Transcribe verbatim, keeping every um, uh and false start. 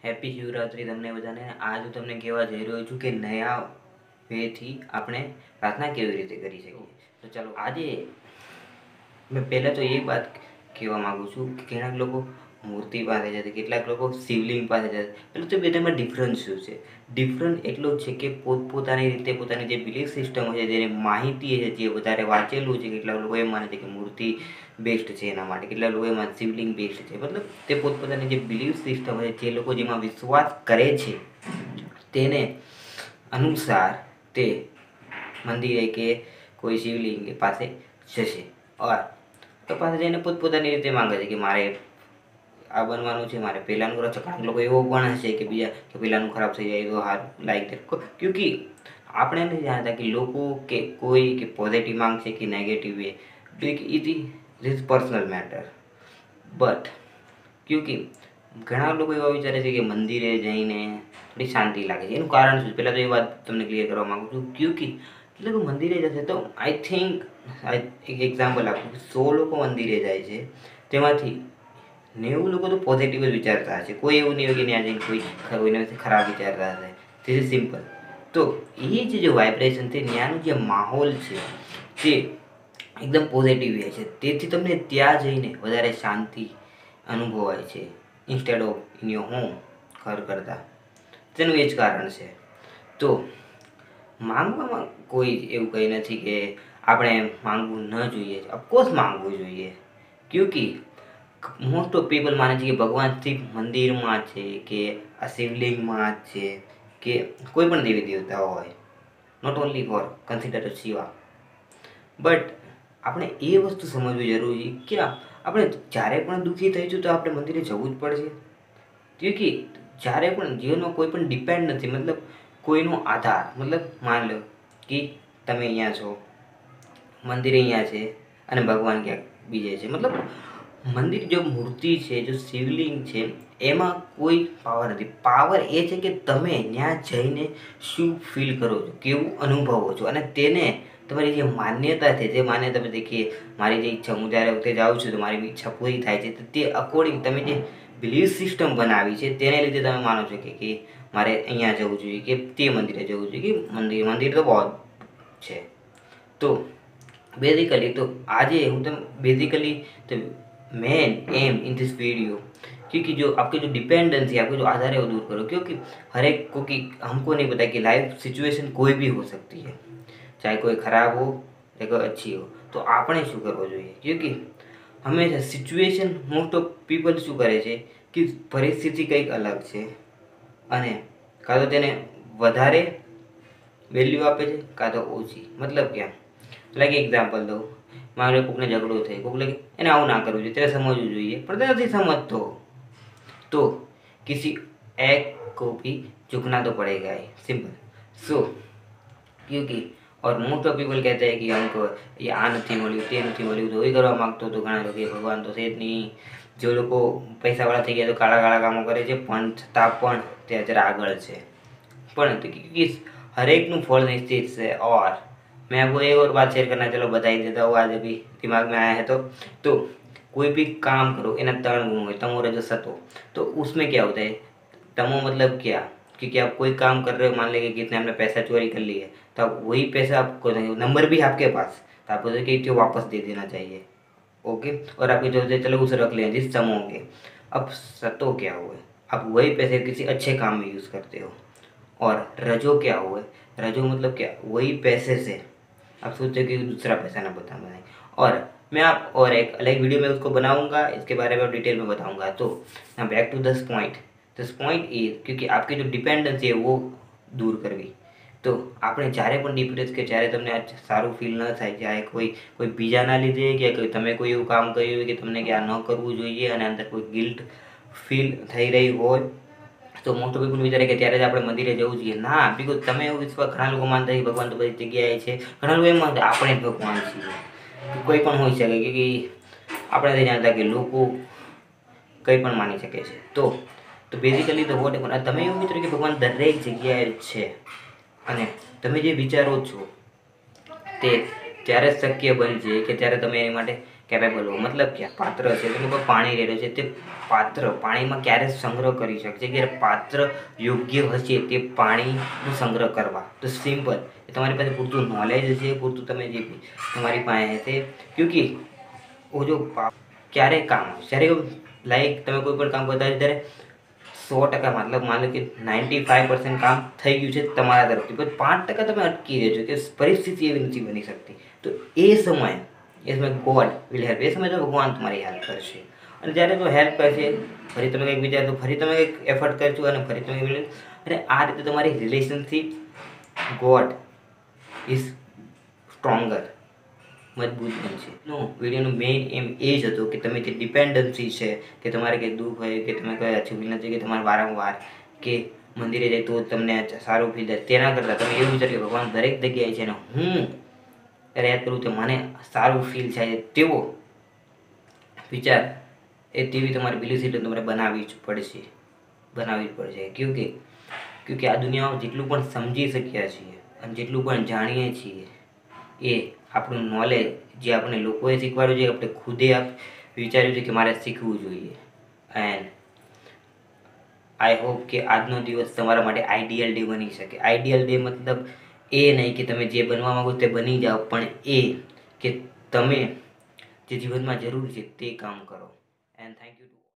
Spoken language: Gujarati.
હેપી શિવરાત્રી તમને બધાને। આજ હું તમને કહેવા જઈ રહ્યો છું કે નયા વેથી આપણે પ્રાર્થના કેવી રીતે કરી શકીએ। તો ચાલો આજે મેં પહેલાં તો એ વાત કહેવા માગું છું કે કેટલાક લોકો મૂર્તિ પાસે જશે, કેટલાક લોકો શિવલિંગ પાસે જશે। એટલે તો બેમાં ડિફરન્સ શું છે? ડિફરન્સ એટલો જ છે કે પોતપોતાની રીતે પોતાની જે બિલીફ સિસ્ટમ છે, જેની માહિતી છે, જે વધારે વાંચેલું છે, કેટલાક લોકો એમ માને છે કે મૂર્તિ બેસ્ટ છે એના માટે, કેટલાક લોકો એમાં શિવલિંગ બેસ્ટ છે। મતલબ તે પોતપોતાની જે બિલીફ સિસ્ટમ છે, જે લોકો જેમાં વિશ્વાસ કરે છે તેને અનુસાર તે મંદિરે કે કોઈ શિવલિંગ પાસે જશે ઓર તો પાસે જઈને પોતપોતાની રીતે માંગે છે કે મારે આ બનવાનું છે, મારે પહેલાંનું રચો। ઘણા લોકો એવો પણ હશે કે બીજા કે પહેલાંનું ખરાબ થઈ જાય તો હાર લાઈક દેટ, ક્યોંકિ આપણે નથી જાણતા કે લોકો કે કોઈ કે પોઝિટિવ માંગશે કે negative way, it is personal matter. But ક્યોંકિ ઘણા લોકો એવા વિચારે છે કે મંદિરે જઈને થોડી શાંતિ લાગે છે। એનું કારણ શું? પહેલાં તો એ વાત તમને ક્લિયર કરવા માગું છું। ક્યોંકિ એટલે કે મંદિરે જશે તો આઈ થિંક એક એક્ઝામ્પલ આપું, સો લોકો મંદિરે જાય છે તેમાંથી નેવું લોકો તો પોઝિટિવ જ વિચારતા હશે। કોઈ એવું નહીં હોય કે ત્યાં જઈને કોઈ કોઈને ખરાબ વિચારતા હશે। This is simple. તો એ જ જે વાઇબ્રેશન છે, ત્યાંનું જે માહોલ છે તે એકદમ પોઝિટિવ રહે છે, તેથી તમને ત્યાં જઈને વધારે શાંતિ અનુભવાય છે instead of in your home, ઘર કરતાં। તેનું એ જ કારણ છે। તો માંગવામાં કોઈ એવું કંઈ નથી કે આપણે માંગવું ન જોઈએ, ઓફકોર્સ માંગવું જોઈએ। ક્યોંકિ મોસ્ટ ઓફ પીપલ માને છે કે ભગવાન સિર્ફ મંદિરમાં છે, કે આ શિવલિંગમાં છે, કે કોઈ પણ દેવી દેવતાઓ હોય, not only for consider Shiva. But આપણે એ વસ્તુ સમજવી જરૂરી છે કે આપણે જ્યારે પણ દુઃખી થઈશું તો આપણે મંદિરે જવું જ પડશે। ક્યોંકિ જ્યારે પણ જીવનમાં કોઈ પણ ડિપેન્ડ નથી, મતલબ કોઈનો આધાર, મતલબ માની લો કે તમે અહીંયા છો, મંદિર અહીંયા છે અને ભગવાન ક્યાંક બીજે છે। મતલબ મંદિર જો મૂર્તિ છે, જો શિવલિંગ છે, એમાં કોઈ પાવર નથી। પાવર એ છે કે તમે ત્યાં જઈને શું ફીલ કરો છો, કેવું અનુભવો છો, અને તેને તમારી જે માન્યતા છે, જે માન્યતા બધી કે મારી જે ઈચ્છા, હું જ્યારે વખતે જાઉં છું તો મારી ઈચ્છા પૂરી થાય છે, તો તે અકોર્ડિંગ તમે જે બિલીફ સિસ્ટમ બનાવી છે તેને લીધે તમે માનો છો કે કે મારે અહીંયા જવું જોઈએ, કે તે મંદિરે જવું જોઈએ, કે મંદિર મંદિર તો બહુ છે। તો બેઝિકલી તો આજે હું તમને बेसिकली तो main aim in this video, क्योंकि जो आपके जो डिपेंडेंसी है, आपके जो आधार है वो दूर करो। क्योंकि हर एक को कि हमको नहीं पता कि लाइफ सिचुएशन कोई भी हो सकती है, चाहे कोई ख़राब हो या कोई अच्छी हो। तो आपने शू करवो જોઈએ? क्योंकि हमेशा सिचुएशन मोस्ट ऑफ पीपल શું કરે છે કે પરિસ્થિતિ કંઈક અલગ છે અને કાં તો તેને વધારે વેલ્યુ આપે છે, કાં તો ઓછી। મતલબ क्या, લાઈક એક્ઝામ્પલ દઉં, મારે કોકને ઝઘડો થાય, કોક લાગે એને આવું ના કરવું જોઈએ, ત્યારે સમજવું જોઈએ, પણ તે નથી समझतो, तो किसी एक को भी झुकना तो पड़ेगा ही, सिंपल। सो क्योंकि और मोस्ट ऑफ पीपल कहते हैं कि हमको ये आ નથી મળ્યું, તે નથી મળ્યું, તો એ કરવા માગતો તો ઘણા લોકો ભગવાન તો છે જ નહીં। જે લોકો પૈસાવાળા થઈ ગયા તો કાળા કાળા કામો કરે છે, પણ છતાં પણ તે અત્યારે આગળ છે। પણ क्योंकि हर एक નું ફળ નિશ્ચિત છે। और मैं आपको एक और बात शेयर करना, चलो बता ही देता हूँ, आज अभी दिमाग में आया है तो तो कोई भी काम करो एना त्रण गुण हो, तमो रजो सतो। तो उसमें क्या होता है, तमो मतलब क्या, क्योंकि आप कोई काम कर रहे हो, मान लेंगे कितने हमने पैसा चोरी कर ली है, तो आप वही पैसा आपको नंबर भी आपके पास, तो आपको कि तो वापस दे देना चाहिए, ओके। और आपके जो चलो उसे रख लें जिस तमो के। अब सतो क्या हुआ, आप वही पैसे किसी अच्छे काम में यूज़ करते हो। और रजो क्या हुआ, रजो मतलब क्या, वही पैसे से आप सोचते हो कि दूसरा पैसा ना बता बनाए। और मैं आप और एक अलग वीडियो में उसको बनाऊंगा, इसके बारे में डिटेल में बताऊंगा। तो ना back to this point, this point is क्योंकि आपकी जो डिपेंडेंसी है वो दूर करवी। तो આપણે જ્યારે પણ ડિપ્રેસ કે જ્યારે તમને આ સારું ફીલ ન થાય, જ્યારે કોઈ કોઈ બીજાના લીધે કે કોઈ તમે કોઈ એવું કામ કર્યું હોય કે તમને કે આ ન કરવું જોઈએ અને અંદર કોઈ ગિલ્ટ ફીલ થઈ રહી હોય, તો મોસ્ટ ઓફ પીપલ વિચારે કે ત્યારે જ આપણે મંદિરે જવું જોઈએ। ના, બિકોઝ તમે એવું વિશ્વાસ, ઘણા લોકો માનતા હોય કે ભગવાન તો બધી જગ્યાએ છે, ઘણા લોકો એમ માનતા આપણે જ ભગવાન છીએ, કોઈ પણ હોઈ શકે, કે આપણે નથી જાણતા કે લોકો કંઈ પણ માની શકે છે। તો તો બેઝિકલી તો વોટ એવર, તમે એવું વિચારો કે ભગવાન દરેક જગ્યાએ છે અને તમે જે વિચારો છો તે ત્યારે જ શક્ય બનશે કે ત્યારે તમે એની માટે કેપેબલ હો મતલબ કે પાત્ર છે એટલે કે પાણી રહેલું છે તે પાત્ર પાણીમાં ક્યારે સંગ્રહ કરી શકશે કે પાત્ર યોગ્ય હશે તે પાણીનો સંગ્રહ કરવા તો સિમ્પલ તમારી પાસે પૂરતું નોલેજ હશે પૂરતું તમે જે તમારી પાસે હશે ક્योंकि वो जो ક્યારે કામ જ્યારે લાઈક તમે કોઈ પણ કામ કરતા હોય ત્યારે સો ટકા મતલબ માનો કે નાઇન્ટી ફાઇવ પર્સન્ટ કામ થઈ ગયું છે તમારા તરફથી પણ પાંચ ટકા તમે અટકી રહ્યો છો કે પરિસ્થિતિ એવી નથી બની શકતી તો એ સમય એ સમય ગોડ વિલ હેલ્પ એ સમય તો ભગવાન તમારી હેલ્પ કરશે અને જ્યારે તો હેલ્પ કરશે ફરી તમે કંઈક વિચારશો ફરી તમે કંઈક એફર્ટ કરશો અને ફરી તમે અને આ રીતે તમારી રિલેશનશીપ ગોડ ઇઝ સ્ટ્રોંગર મજબૂત બનશે નો વિડીયોનું મેઇન એમ એ જ હતો કે તમે જે ડિપેન્ડન્સી છે કે તમારે કંઈ દુઃખ હોય કે તમે કંઈ અચીવ નથી કે તમારે વારંવાર કે મંદિરે જાય તો તમને સારું ફીલ થાય તેના કરતાં તમે એવું વિચાર કે ભગવાન દરેક જગ્યાએ છે ને હું ત્યારે યાદ કરું તો મને સારું ફીલ થાય તેવો વિચાર એ તેવી તમારી બિલીફ સિસ્ટમ તમારે બનાવવી જ પડશે બનાવવી જ પડશે ક્योंकि ક્योंकि આ દુનિયામાં જેટલું પણ સમજી શક્યા છીએ અને જેટલું પણ જાણીએ છીએ એ આપણું નોલેજ જે આપણે લોકોએ શીખવાડ્યું છે આપણે ખુદે આપ વિચાર્યું છે કે મારે શીખવું જોઈએ એન્ડ આઈ હોપ કે આજનો દિવસ તમારા માટે આઈડિયલ ડે બની શકે આઈડિયલ ડે મતલબ એ નહીં કે તમે જે બનવા માંગો તે બની જાઓ પણ એ કે તમે જે જીવનમાં જરૂર છે તે કામ કરો એન્ડ થેન્ક યુ